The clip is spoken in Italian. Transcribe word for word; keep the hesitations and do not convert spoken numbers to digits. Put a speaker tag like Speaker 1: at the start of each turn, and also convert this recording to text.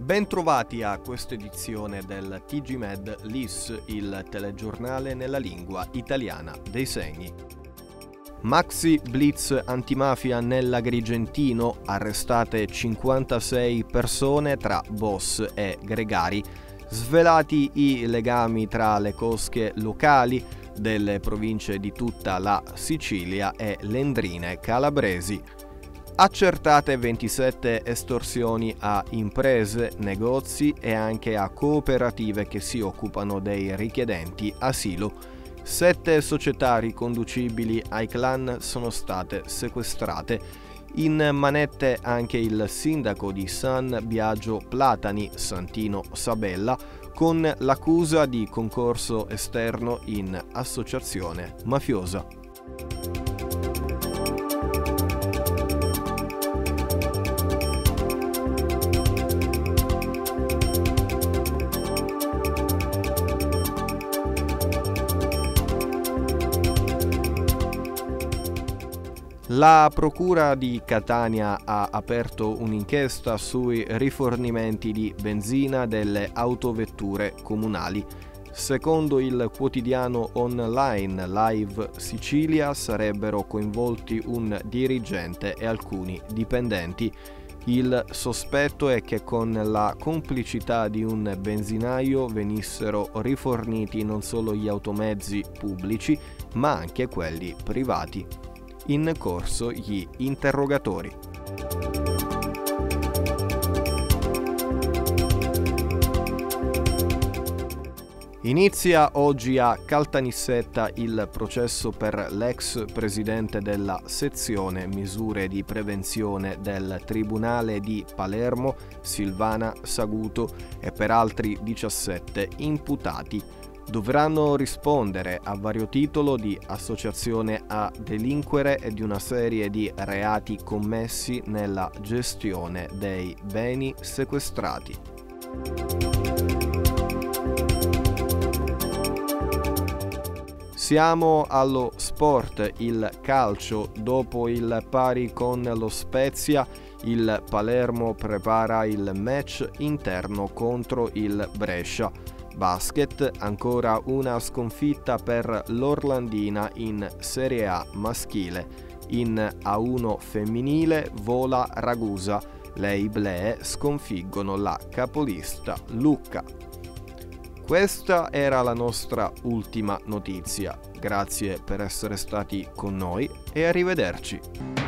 Speaker 1: Bentrovati a questa edizione del T G Med L I S, il telegiornale nella lingua italiana dei segni. Maxi blitz antimafia nell'Agrigentino, arrestate cinquantasei persone tra boss e gregari, svelati i legami tra le cosche locali delle province di tutta la Sicilia e Lendrine calabresi. Accertate ventisette estorsioni a imprese, negozi e anche a cooperative che si occupano dei richiedenti asilo. Sette società riconducibili ai clan sono state sequestrate. In manette anche il sindaco di San Biagio Platani, Santino Sabella, con l'accusa di concorso esterno in associazione mafiosa. La Procura di Catania ha aperto un'inchiesta sui rifornimenti di benzina delle autovetture comunali. Secondo il quotidiano online Live Sicilia sarebbero coinvolti un dirigente e alcuni dipendenti. Il sospetto è che con la complicità di un benzinaio venissero riforniti non solo gli automezzi pubblici, ma anche quelli privati. In corso gli interrogatori. Inizia oggi a Caltanissetta il processo per l'ex presidente della sezione misure di prevenzione del Tribunale di Palermo, Silvana Saguto, e per altri diciassette imputati. Dovranno rispondere a vario titolo di associazione a delinquere e di una serie di reati commessi nella gestione dei beni sequestrati. Siamo allo sport, il calcio. Dopo il pari con lo Spezia, il Palermo prepara il match interno contro il Brescia. Basket, ancora una sconfitta per l'Orlandina in Serie A maschile. In A uno femminile vola Ragusa. Le Iblee sconfiggono la capolista Lucca. Questa era la nostra ultima notizia. Grazie per essere stati con noi e arrivederci.